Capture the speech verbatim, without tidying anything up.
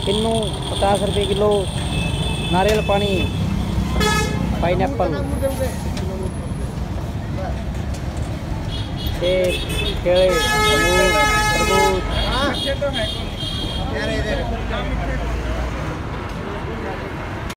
किन्नू पचास रुपये किलो, नारियल पानी, पाइनएप्पल, सेब, केले, अमरूद, तरबूज।